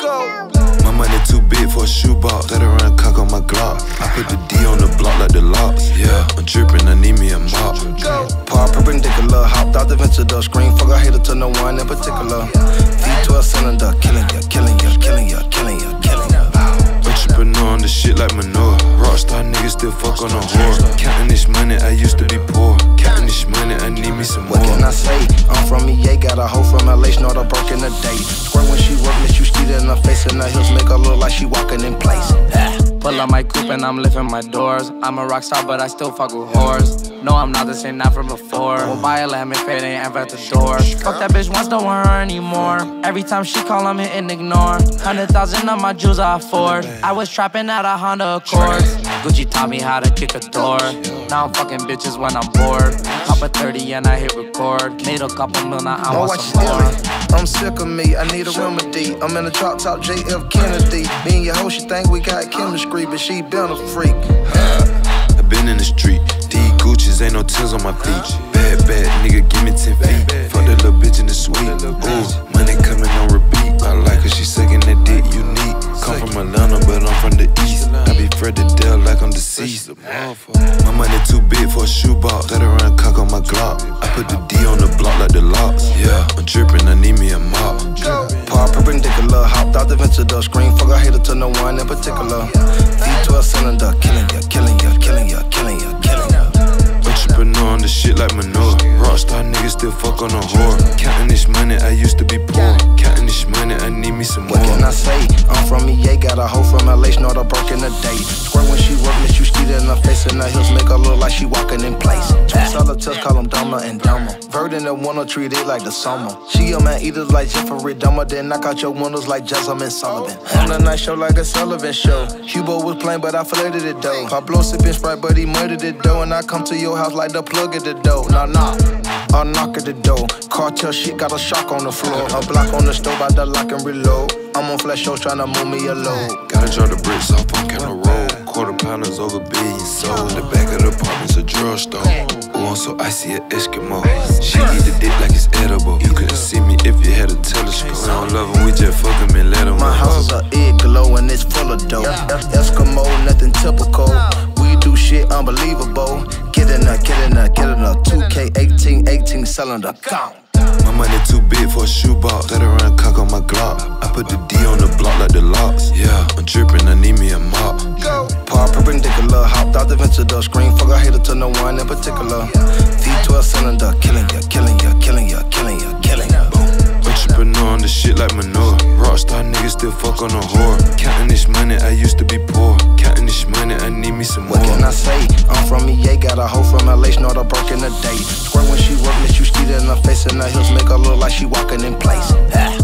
My money too big for a shoebox. Let around cock on my Glock. I put the D on the block like the locks. Yeah, I'm drippin', I need me a mop. Par perpendicular, hopped out the venture the screen. Fuck a hater to no one in particular. V12 cylinder, killing ya, killing ya, killing ya, killing ya, killing ya. Entrepreneur on the shit like Manure. Rockstar niggas still fuck on a whore. Counting this money, I used to be poor. Counting this money, I need me some more. What can I say? I'm from EA, got a hoe from LA, snort a broke in a day. Swear when she work, let you skeet in her face, and her heels make her look like she walking in place. Pull up my coupe and I'm lifting my doors. I'm a rock star, but I still fuck with whores. No, I'm not the same, not from before. Won't buy a lamb if it ain't ever at the door. Fuck that bitch once, don't want her anymore. Every time she call, I'm hitting ignore. 100,000 of my jewels I afford. I was trapping out a Honda Accord. Gucci taught me how to kick a door. Now I'm fucking bitches when I'm bored. Pop a 30 and I hit record. Made a couple mil, now I want some more. I'm sick of me, I need a remedy. I'm in the drop top, JF Kennedy. Me and your hoe, she think we got chemistry, but she been a freak. I been in the street, these Gucci's ain't no tears on my feet. Bad, bad nigga, give me 10 feet. Fuck that little bitch in the suite. Ooh, money coming on repeat. I like her, she sucking that dick unique. Come from Atlanta, but I'm from the east. I be Fred the Dell like I'm deceased. My money too big for a shoebox. Let around cock on my Glock. I put the D on the block like the locks. Yeah, I'm drippin', I need me a mop. Par perpendicular, hopped out the venture the screen. Fuck a hater to no one in particular. V12 cylinder, killing ya, killing ya, killing ya, killing ya, killing ya. Entrepreneur on the shit like Manure. Rockstar niggas still fuck on a whore. Counting this money, I used to be poor. Counting this money, I need me some more. What can I say? I'm from EA, got a hoe from LA, snort a broke in a day. Swear when she work, let you skeet in her face, and her heels make her look like she walking in place. Solitaires call them dumber and dumber. Verdant and wanna treat it like the summer. She a man eaters like Jeffrey Dahmer, then knock out your windows like Jasmine Sullivan. On the night show like a Sullivan show. Hugo was playing, but I flirted it though. Pablo sipping Sprite, but he murdered it though. And I come to your house like the plug at the door. Nah, I'll knock at the door. Cartel shit got a shock on the floor. A block on the stove, I the lock and reload. I'm on flash shows tryna move me a load. Gotta drop the bricks off on Counter Road. Quarter pounders over billions sold. The back of the apartment's a drugstore. Ooh, I'm so icy a Eskimo. She eat the dick like it's edible. You couldn't see me if you had a telescope. We don't love him, we just fuck him and let him. My house is a egg glow and it's full of dough. Eskimo, nothing typical. We do shit unbelievable. Get in there, get in there, get in there. 2K 18 cylinder, gone. My money too big for a shoebox. Let around cock on my Glock. I put the D on the block like the locks. Yeah, I'm drippin', I need me a mop. Par perpendicular, hopped out the venture the screen. Fuck a hater to no one in particular. V12 cylinder, killing ya, killing ya, killing ya, killing ya, killing ya. Entrepreneur on the shit like Manure. Rockstar niggas still fuck on a whore. Counting this money, I used to be poor. Counting this money, I need me some more. What can I say? I'm from EA, got a hoe from LA, snort a broke in a day. Swear when she work, let you skeet in her face, and her heels make her look like she walking in place.